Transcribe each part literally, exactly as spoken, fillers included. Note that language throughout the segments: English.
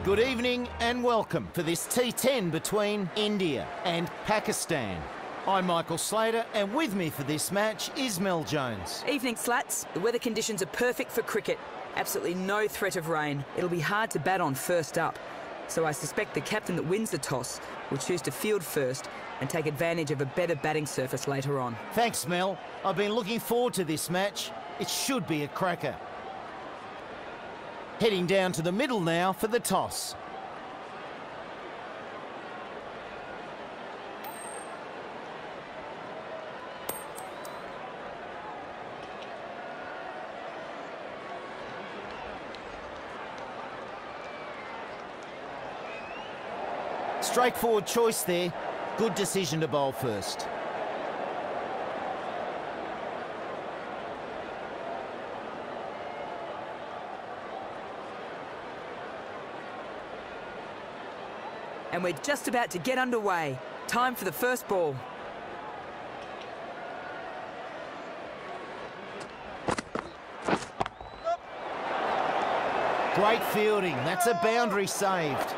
Good evening and welcome for this T ten between India and Pakistan. I'm Michael Slater, and with me for this match is Mel Jones. Evening, Slats. The weather conditions are perfect for cricket. Absolutely no threat of rain. It'll be hard to bat on first up. So I suspect the captain that wins the toss will choose to field first and take advantage of a better batting surface later on. Thanks, Mel. I've been looking forward to this match. It should be a cracker. Heading down to the middle now for the toss. Straightforward choice there. Good decision to bowl first. And we're just about to get underway. Time for the first ball. Great fielding. That's a boundary saved.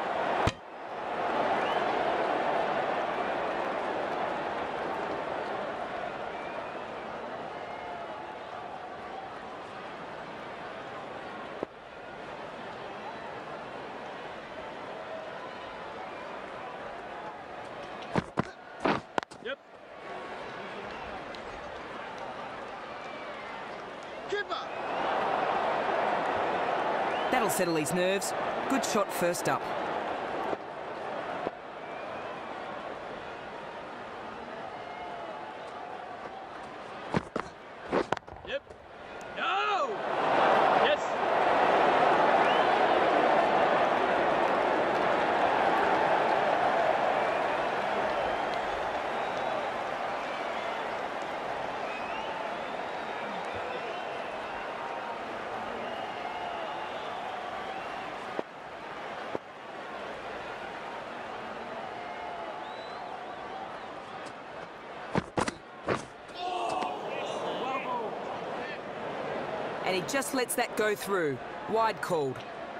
That'll settle his nerves. Good shot first up. Yep. No! Yes! And he just lets that go through. Wide called.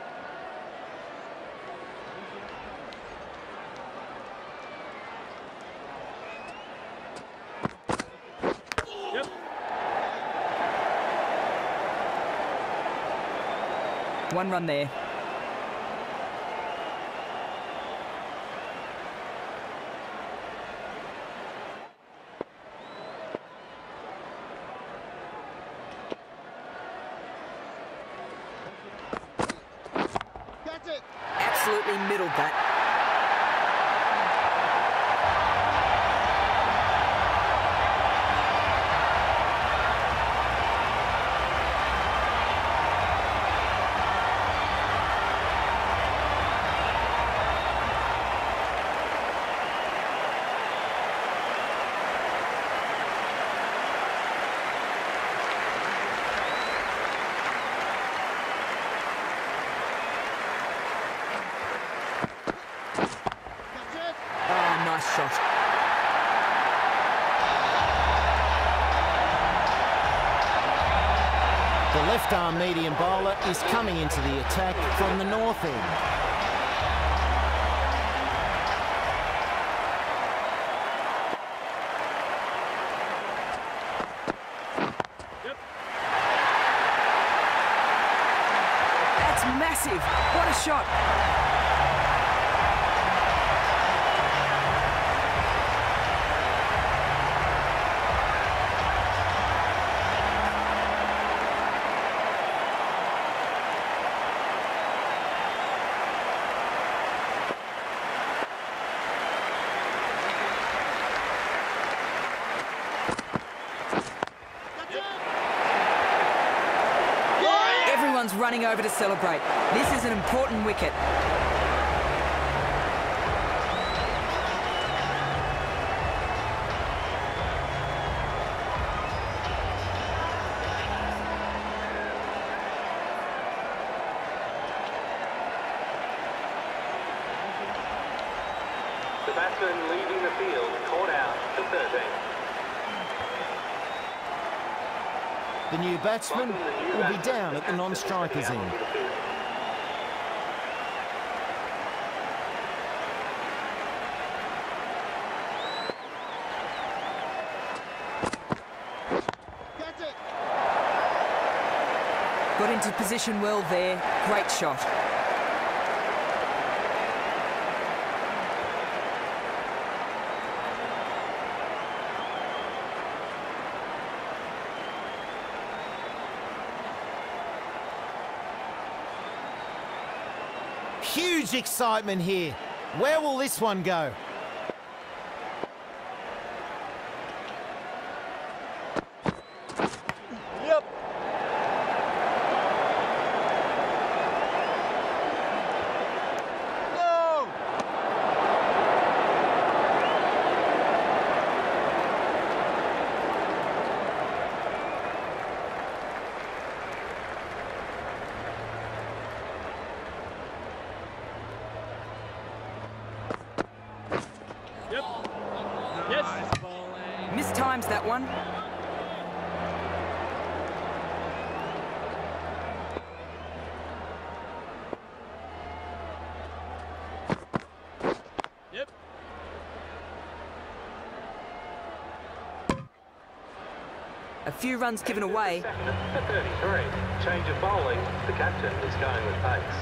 Yep. One run there. Absolutely middled that. Shot. The left-arm medium bowler is coming into the attack from the north end. Yep. That's massive. What a shot. Everyone's running over to celebrate. This is an important wicket. The batsman leaving the field, caught out to thirteen. The new batsman will be down at the non-strikers end. into position well there. Great shot. Huge excitement here. Where will this one go? Yep. No. Yep. Yes. Mistimes that one. Yep. A few runs given away. Second for thirty-three. Change of bowling. The captain is going with pace.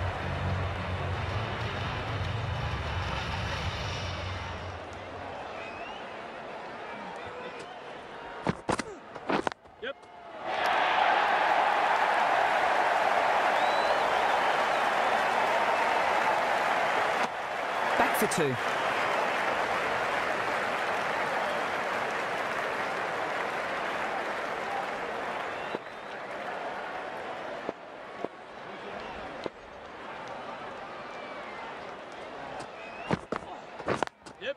Yep. Back for two. Yep.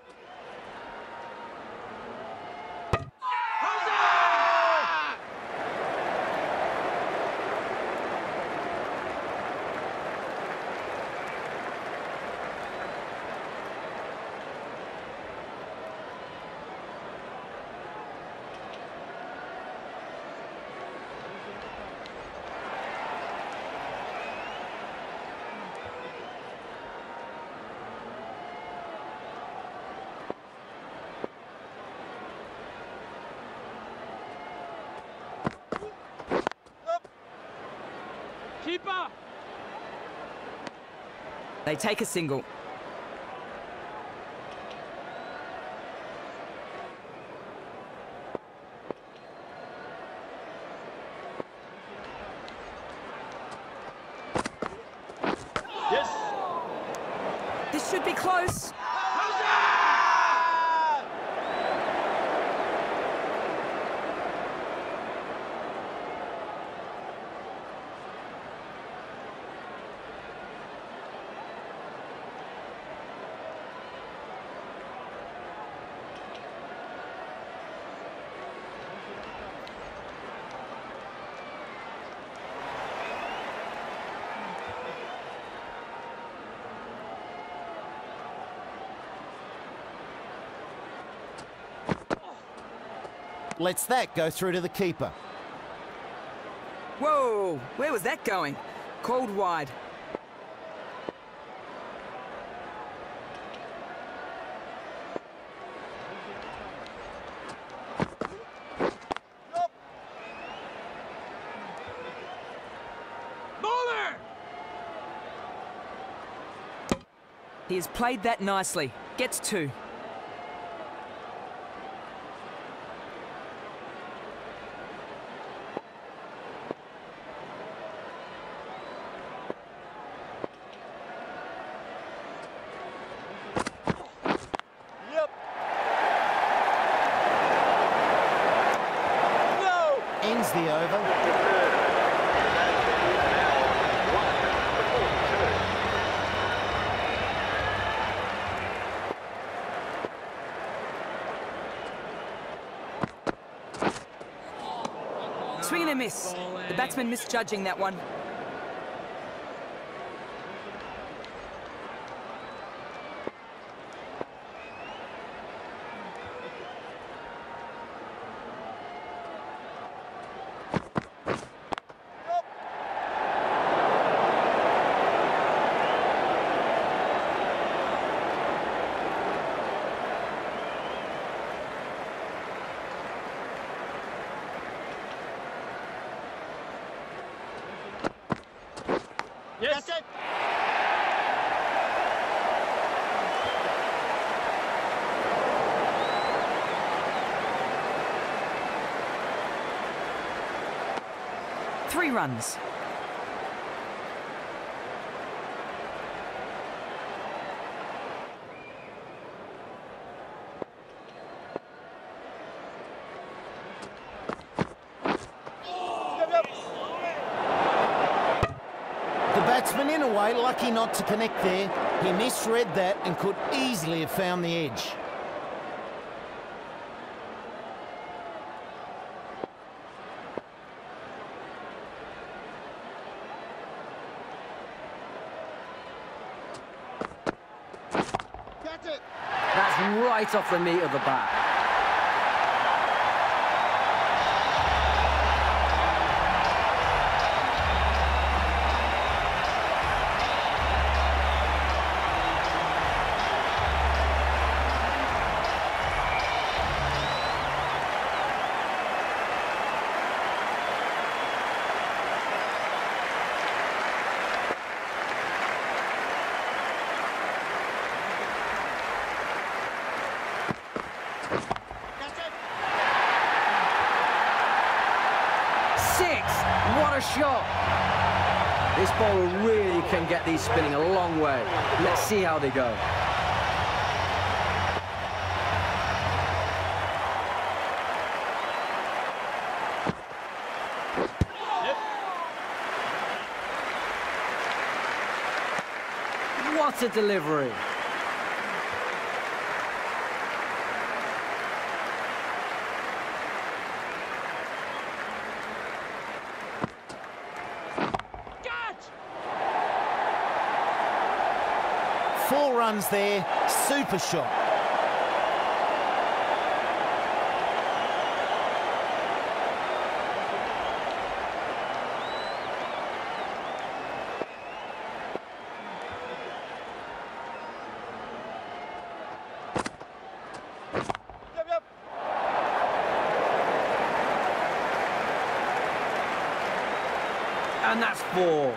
Keeper. They take a single. Yes. This should be close. Lets that go through to the keeper. Whoa, where was that going? Called wide. Bowler. He has played that nicely. Gets two. Yep. No. Ends the over. Swing and a miss. The batsman misjudging that one. Yes. That's it. Three runs. The batsman, in a way, lucky not to connect there. He misread that and could easily have found the edge. That's it. That's right off the meat of the bat. What a shot! This bowler really can get these spinning a long way. Let's see how they go. Yep. What a delivery! Four runs there, super shot. Yep, yep. And that's four.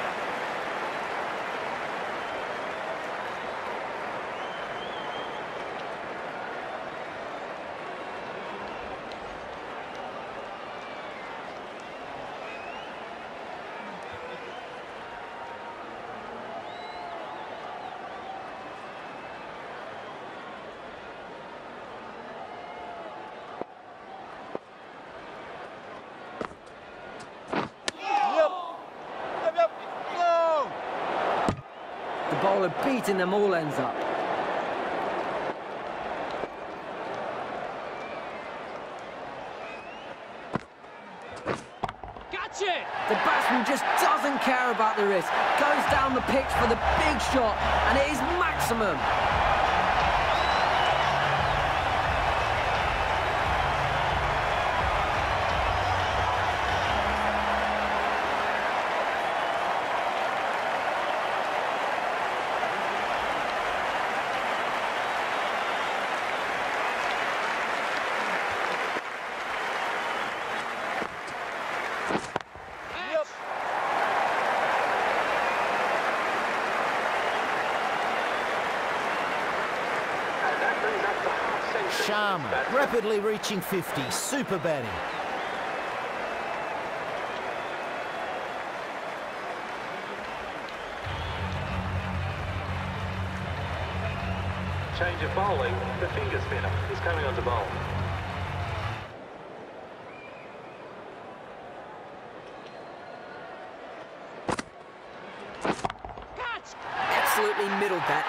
The bowler beating them all ends up. Gotcha! The batsman just doesn't care about the risk. Goes down the pitch for the big shot, and it is maximum. Sharma, rapidly reaching fifty, super batting. Change of bowling, the finger spinner is coming on to bowl. Catch! Absolutely middled that.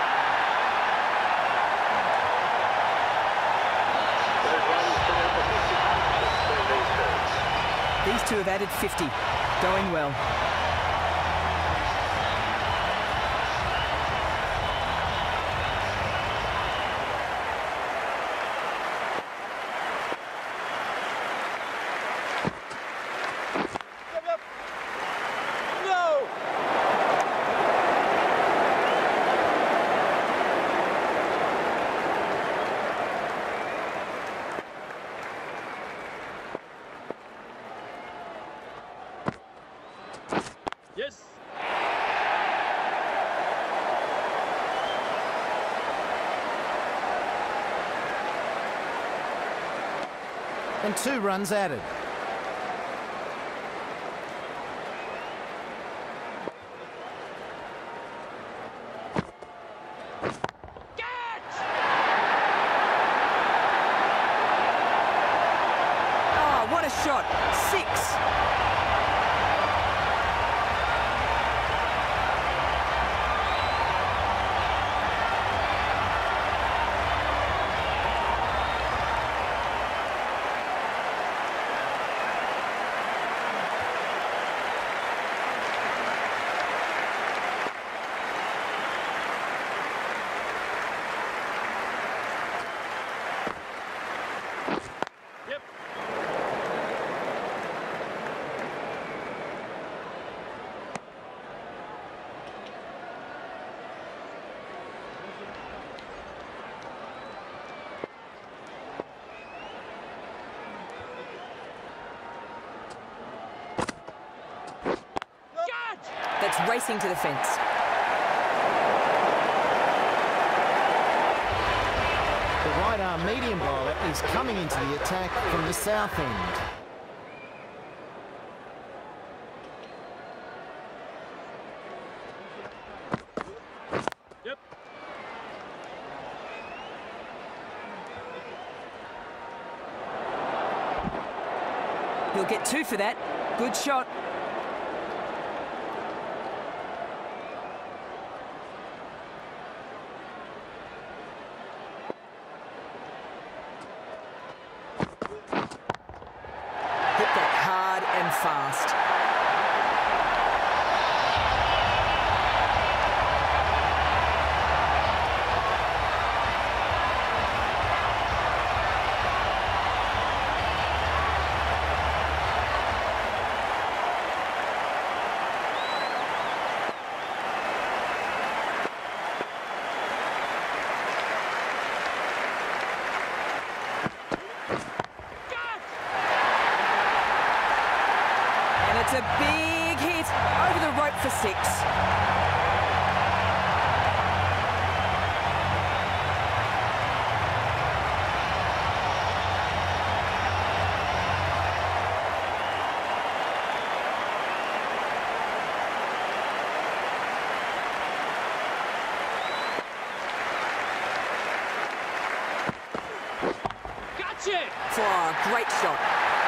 These two have added fifty. Going well. Yep, yep. No! Yes. And two runs added. Catch! Oh, what a shot. Six. Yep. Catch! That's racing to the fence. The right-arm medium bowler is coming into the attack from the south end. Yep. He'll get two for that. Good shot. Hit that hard and fast. And it's a big hit over the rope for six. Gotcha! For a great shot.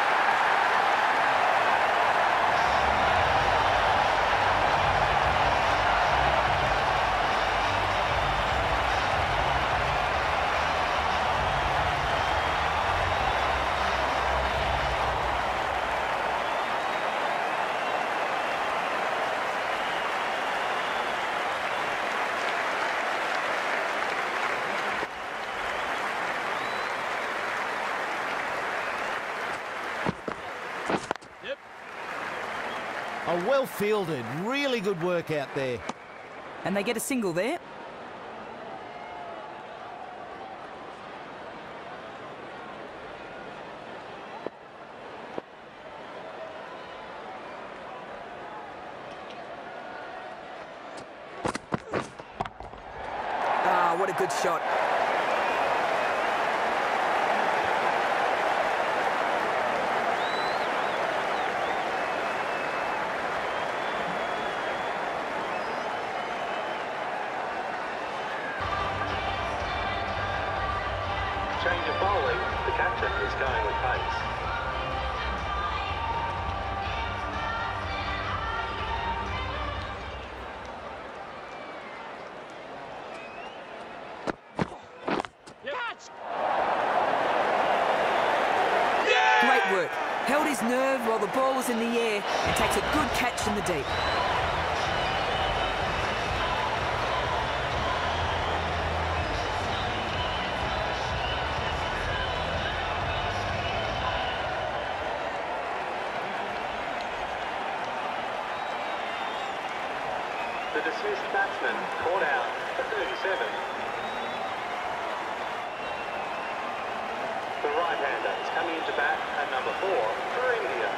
Yep. A well-fielded, really good work out there. And they get a single there. Ah, what a good shot. Change of bowling. The captain is going with pace. Catch! Great work. Held his nerve while the ball was in the air and takes a good catch in the deep. The dismissed batsman caught out for thirty-seven. The right-hander is coming into bat at number four for India.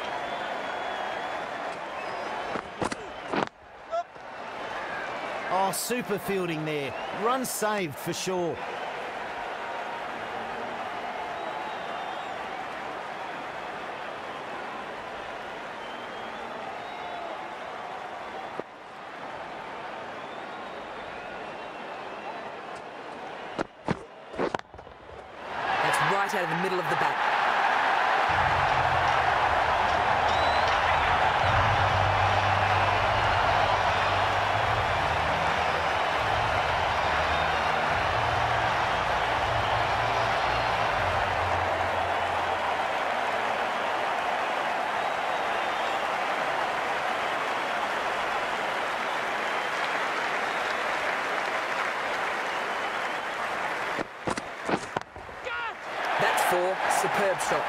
Oh, Oh, super fielding there. Run saved for sure. That's right out of the middle of the bat. That's four. Superb shot.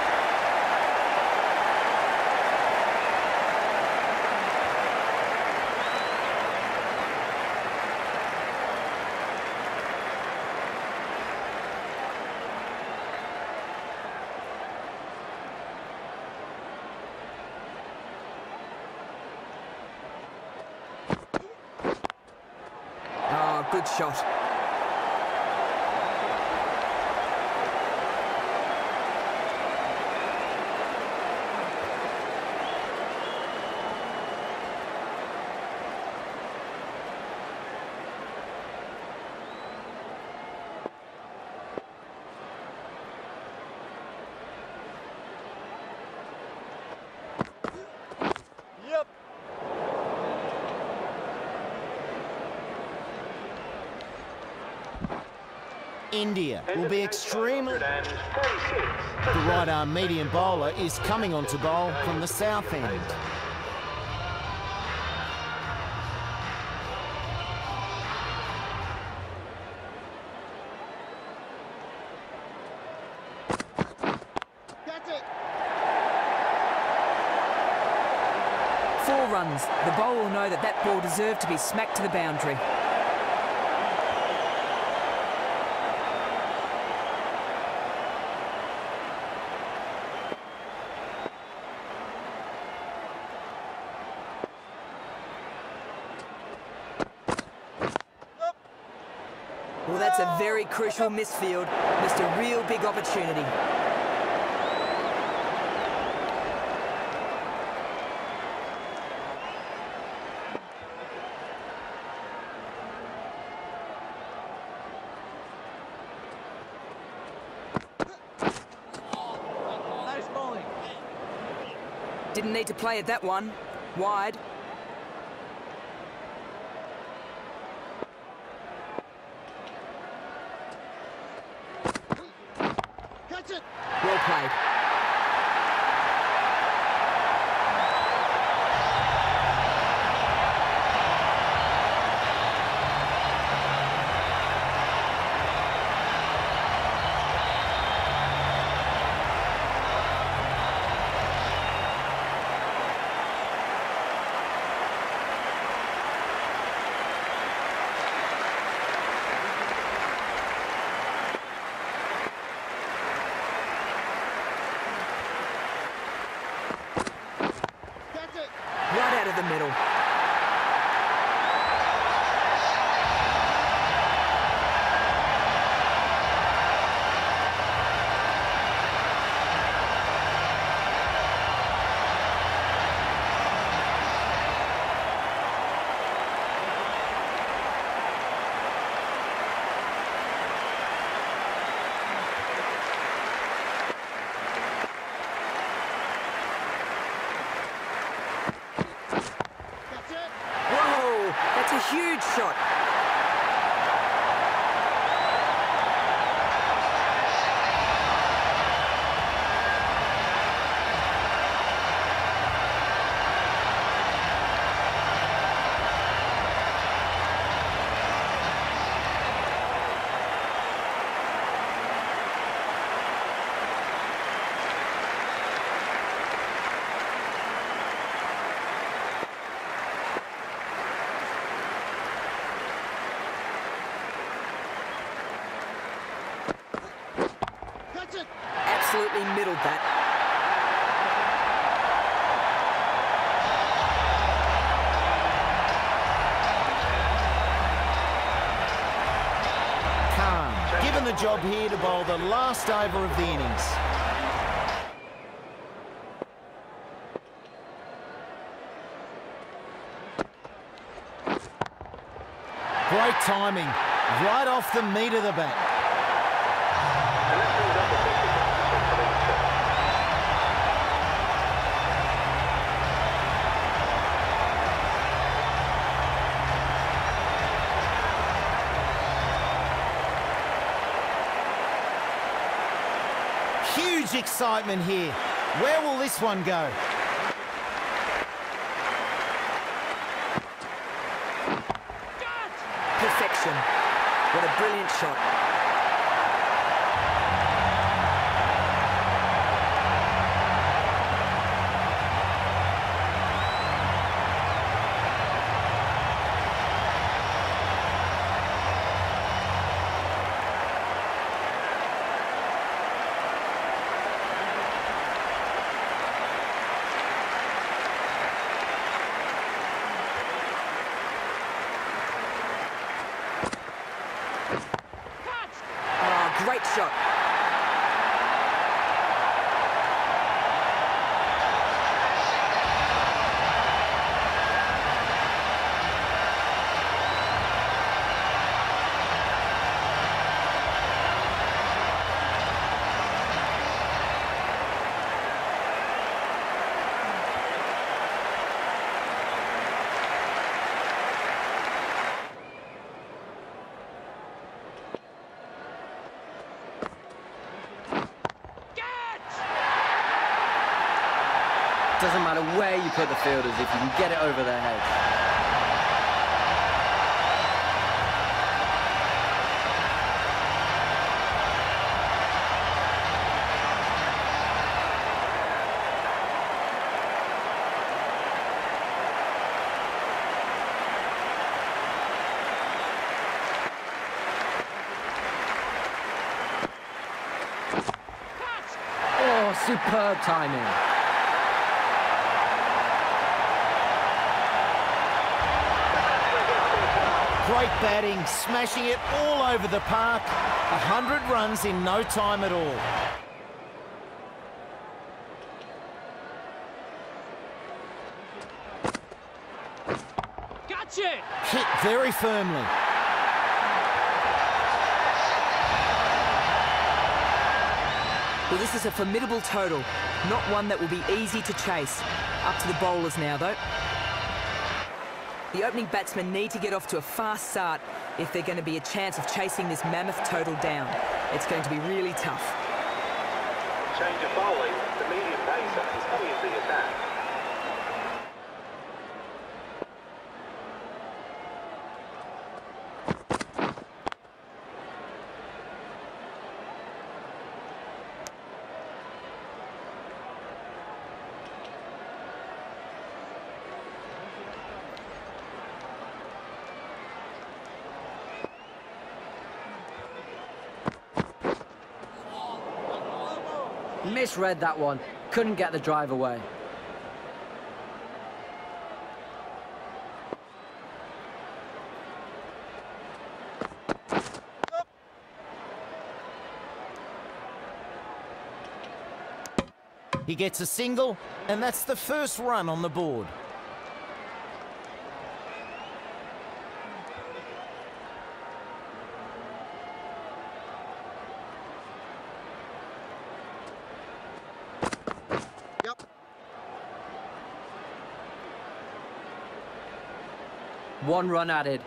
Oh, good shot. India will be extremely... And thirty-six. The right-arm medium bowler is coming on to bowl from the south end. Four runs. The bowler will know that that ball deserved to be smacked to the boundary. Well, that's a very crucial misfield. Missed a real big opportunity. Nice bowling. Didn't need to play at that one. Wide. Well played. Right out of the middle. Whoa, that's a huge shot. Absolutely middled that. a job here to bowl the last over of the innings. Great timing, right off the meat of the bat. And that brings up the fifty-five percent for each shot. Huge excitement here. Where will this one go? Perfection. What a brilliant shot. Great shot. Doesn't matter where you put the fielders if you can get it over their heads. Oh, superb timing. Great batting, smashing it all over the park. A hundred runs in no time at all. Gotcha! Hit very firmly. Well, this is a formidable total. Not one that will be easy to chase. Up to the bowlers now, though. The opening batsmen need to get off to a fast start if they're going to be a chance of chasing this mammoth total down. It's going to be really tough. Change of bowling. The medium pacer is coming into the attack. Misread that one. Couldn't get the drive away. He gets a single, and that's the first run on the board. One run added.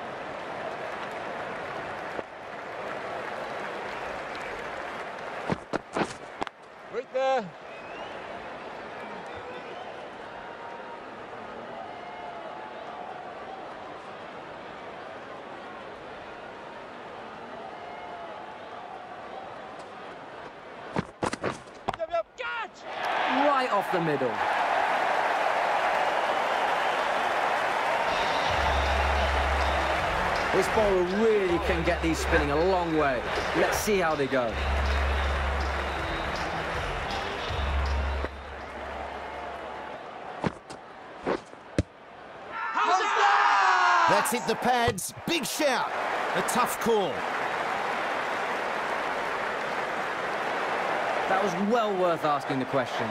Right there. Yep, yep, catch! Right off the middle. This bowler really can get these spinning a long way. Let's see how they go. That's hit the pads. Big shout. A tough call. That was well worth asking the question.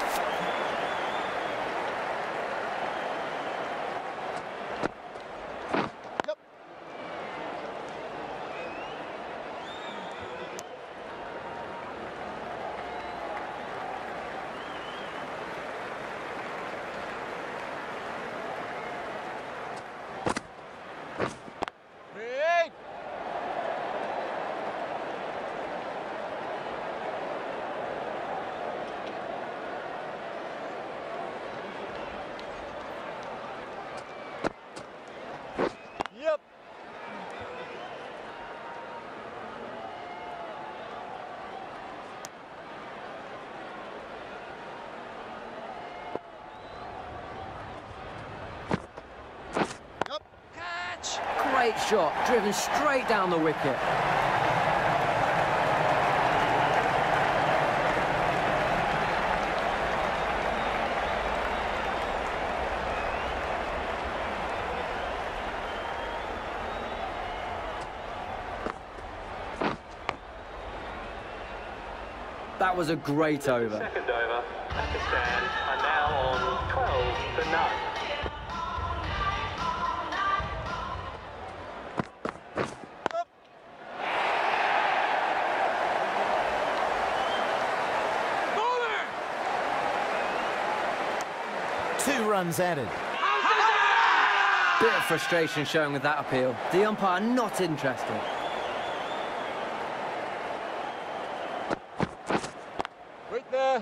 Yep. Yep. Catch. Great shot, driven straight down the wicket. That was a great over. Second over, Pakistan are now on twelve for none. Two runs added. Bit of frustration showing with that appeal. The umpire not interested. Wait there.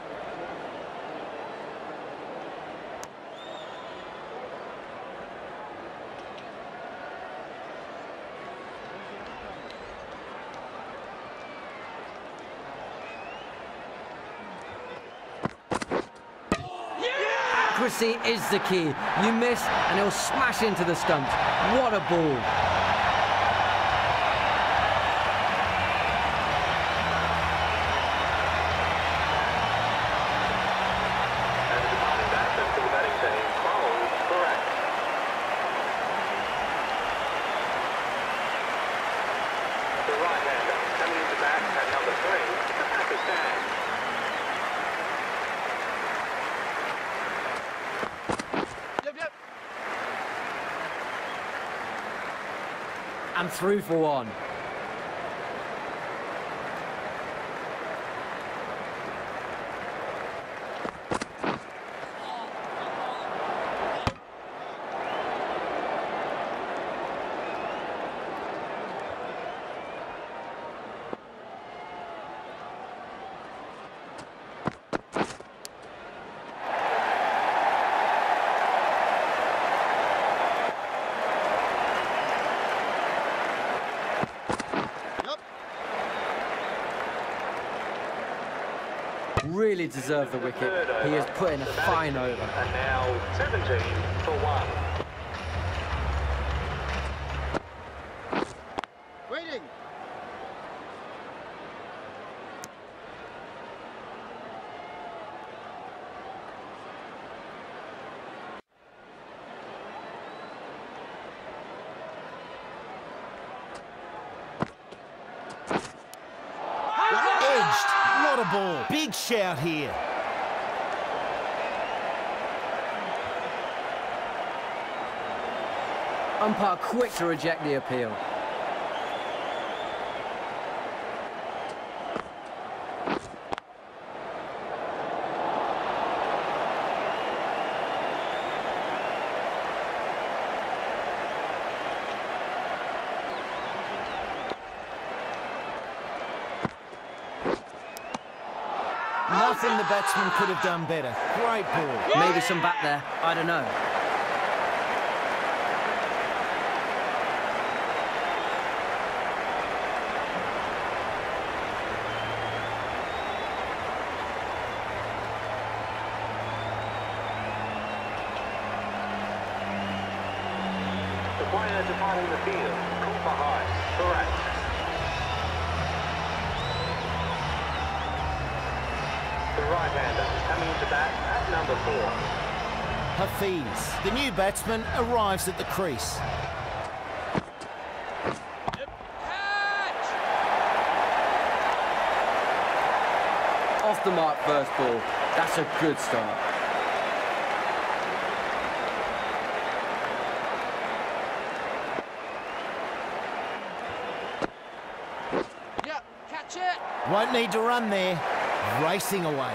Accuracy is the key. You miss and he'll smash into the stumps. What a ball. And the departing batsman for the batting team, Rahul Barak. The right-hander coming into bat at number three for Pakistan. Yep, yep. And through for one. Really deserved the wicket. He has put in a fine over. And now seventeen for one. Waiting. Edged. What a ball. Big shout here. Umpire quick to reject the appeal. Nothing the batsman could have done better. Great ball. Maybe some bat there, I don't know. The player departing the field, caught behind, correct. The right-hander coming into bat at number four. Hafiz, the new batsman, arrives at the crease. Yep. Catch. Off the mark first ball. That's a good start. Yeah, catch it. Won't need to run there. Racing away.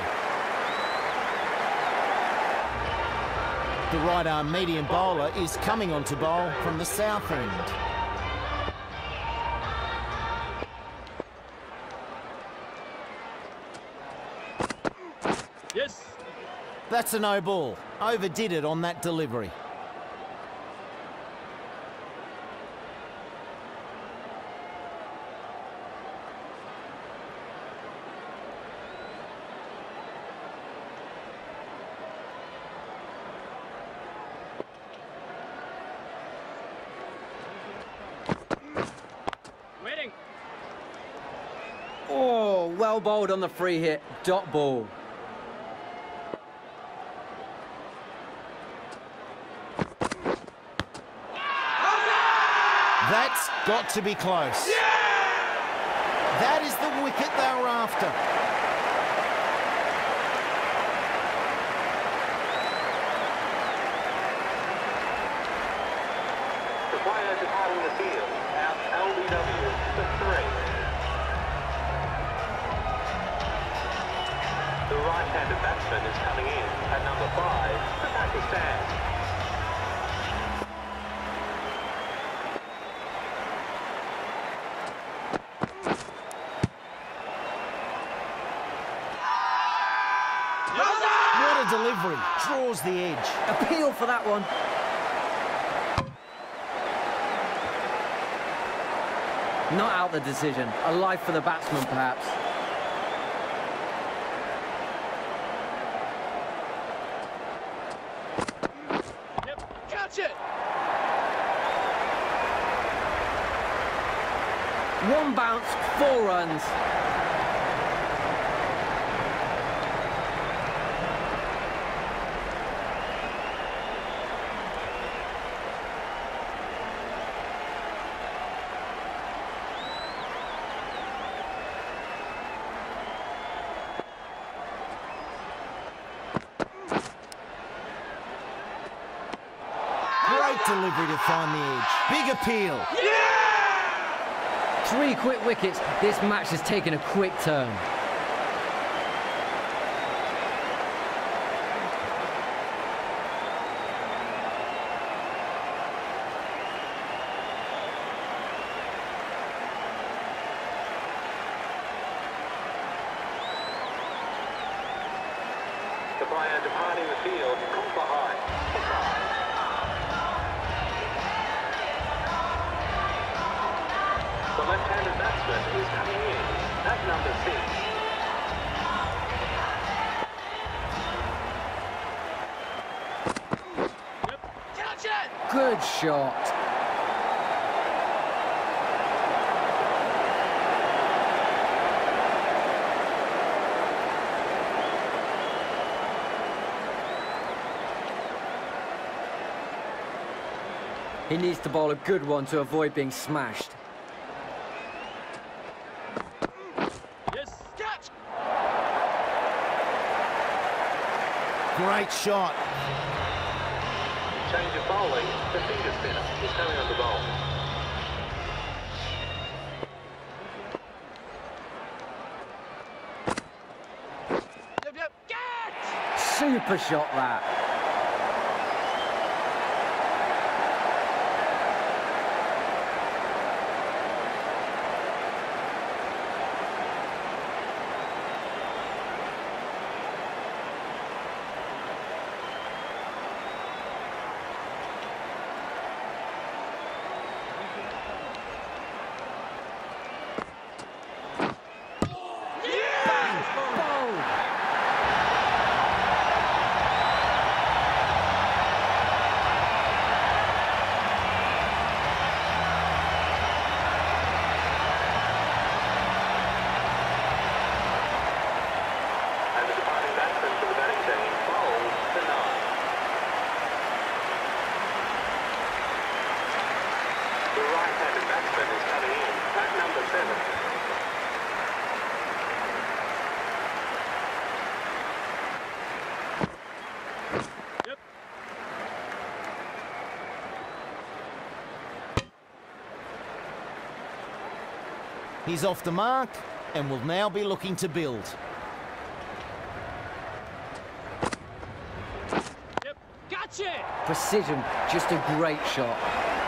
The right-arm medium bowler is coming on to bowl from the south end. Yes. That's a no ball. Overdid it on that delivery. Waiting. Oh, well bowled on the free hit. Dot ball. That's got to be close. Yeah! That is the wicket they were after. The player departing the field, out L B W for three. The right-handed batsman is coming in at number five for Pakistan. What a delivery. Draws the edge. Appeal for that one. Not out the decision. A life for the batsman, perhaps. Yep, catch it. One bounce, four runs. Great delivery to find the edge. Big appeal. Three quick wickets. This match has taken a quick turn. The player departing the field, caught behind. The left-handed batsman is coming in at number six. Yep, catch it. Good shot. He needs to bowl a good one to avoid being smashed. Yes, catch. Great shot. Change of bowling, the finger spinner is coming on the bowl. Yep, yep, catch. Super shot, that. He's off the mark and will now be looking to build. Yep, gotcha! Precision, just a great shot.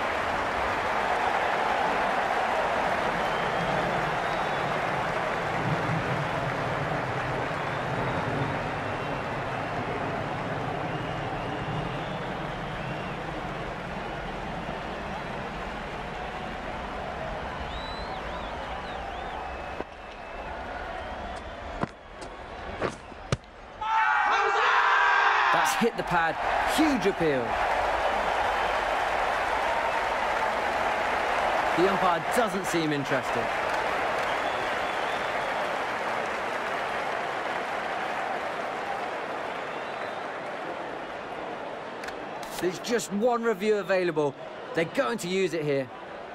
That's hit the pad, huge appeal. The umpire doesn't seem interested. There's just one review available. They're going to use it here.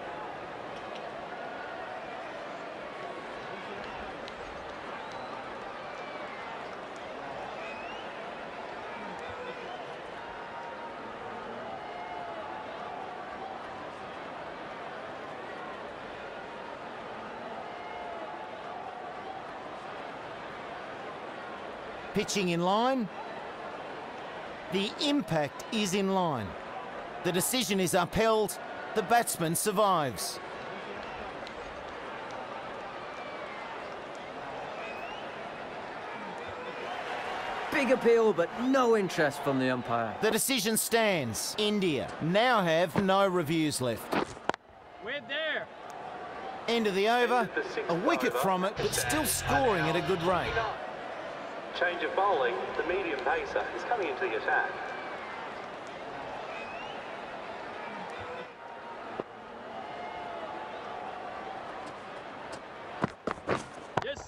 Pitching in line. The impact is in line. The decision is upheld. The batsman survives. Big appeal, but no interest from the umpire. The decision stands. India now have no reviews left. We're there. End of the over. A wicket from it, but still scoring at a good rate. Change of bowling, the medium pacer is coming into the attack. Yes.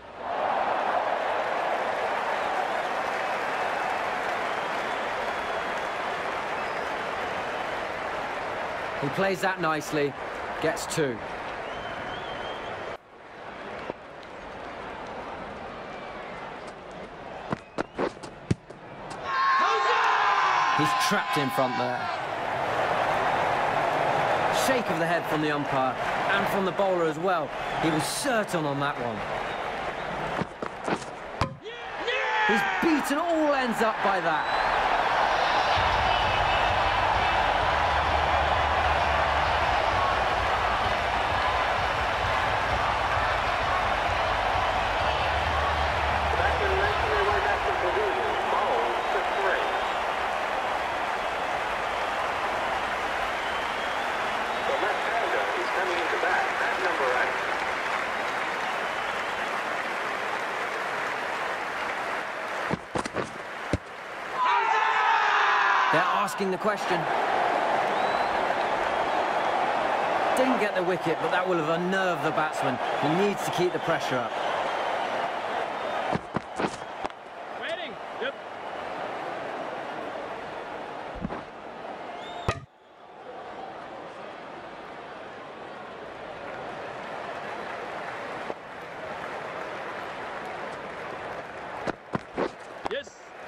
He plays that nicely, gets two. He's trapped in front there. Shake of the head from the umpire and from the bowler as well. He was certain on that one. He's beaten all ends up by that. The batsmen making their way back to the pavilion, bowled for three. The left-hander is coming into bat at number eight. They're asking the question. Didn't get the wicket, but that will have unnerved the batsman. He needs to keep the pressure up. Waiting. Yep. Yes.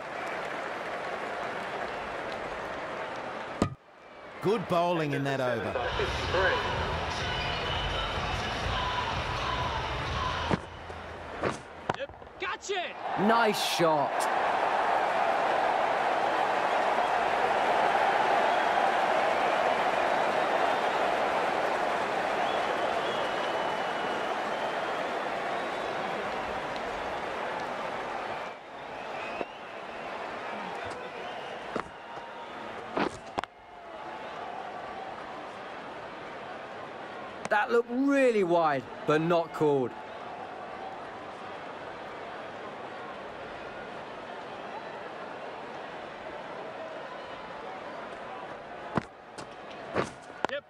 Good bowling in that over. fifty-three. Yep. Gotcha. Nice shot. That looked really wide, but not called. Yep.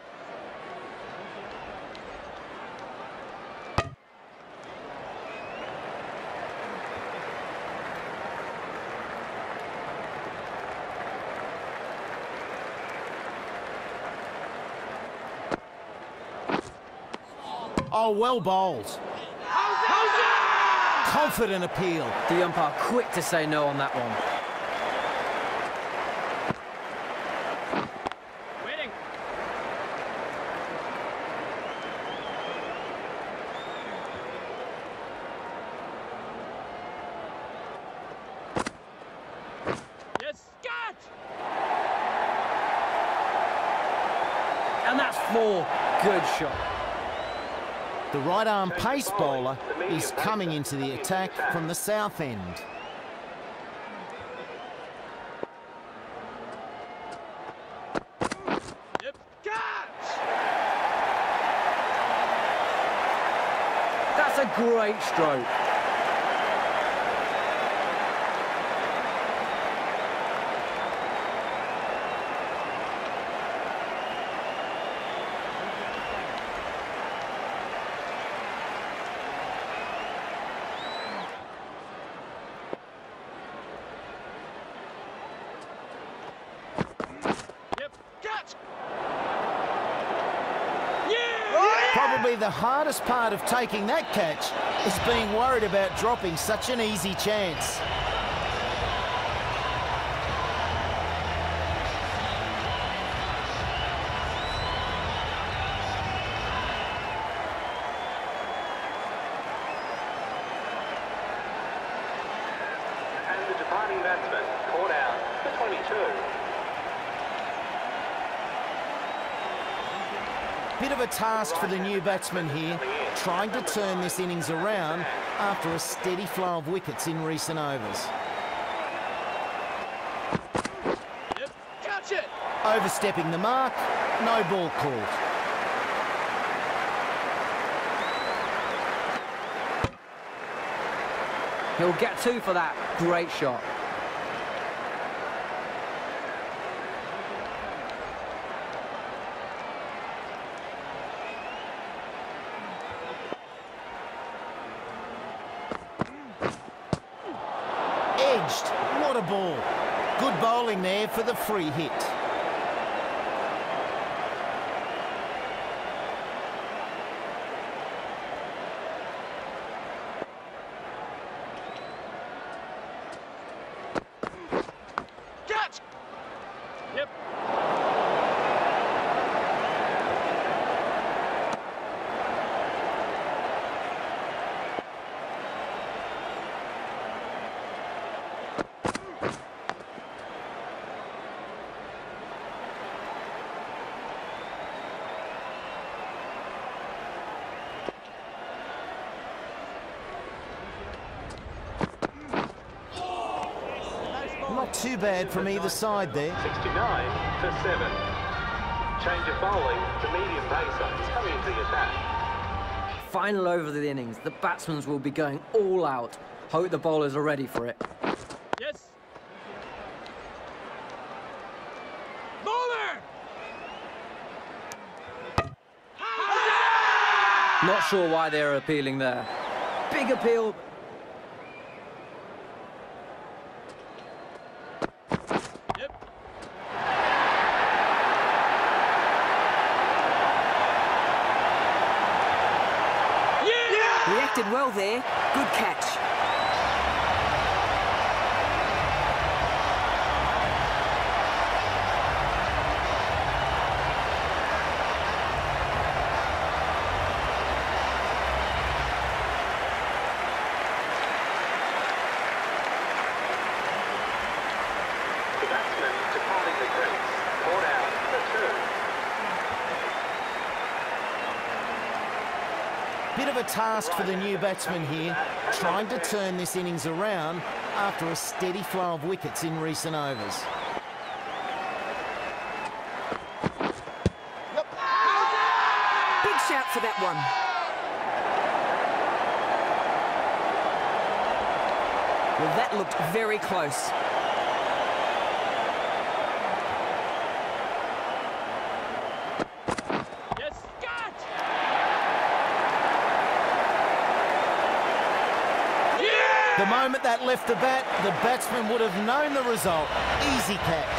Oh, well bowled. Confident appeal. The umpire quick to say no on that one. Waiting. That's four. Good shot. The right arm pace bowler is coming into the attack from the south end. Yep. Catch! That's a great stroke. Probably the hardest part of taking that catch is being worried about dropping such an easy chance. And the departing batsman caught out for twenty-two. Bit of a task for the new batsman here, trying to turn this innings around after a steady flow of wickets in recent overs. Yep. Catch it! Overstepping the mark, no ball called. He'll get two for that. Great shot. Edged. What a ball. Good bowling there for the free hit. Catch! Yep. Not too bad from either side there. sixty-nine for seven. Change of bowling. The medium pacer is coming into the attack. Final over of the innings. The batsmen will be going all out. Hope the bowlers are ready for it. Yes. Bowler! Not sure why they're appealing there. Big appeal. Yep. Yeah! Reacted well there. Good catch. The batsman departing the crease. Caught out for two. Bit of a task for the new batsman here, trying to turn this innings around after a steady flow of wickets in recent overs. Big shout for that one. Well, that looked very close. Yes. Catch! Yeah! The moment that left the bat, the batsman would have known the result. Easy catch.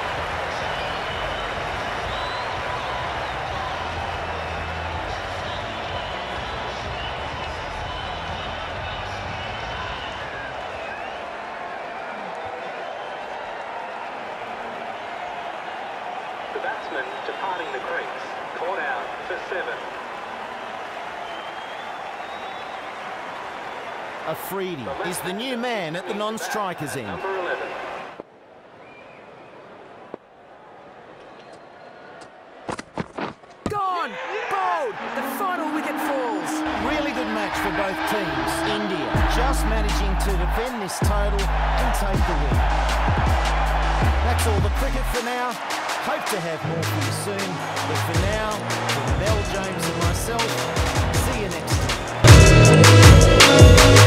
The batsman departing the crease. Caught out for seven. Afridi is the new man at the non-strikers end. Number eleven. managing to defend this total and take the win. That's all the cricket for now. Hope to have more for you soon. But for now, from Mel Jones and myself, see you next time.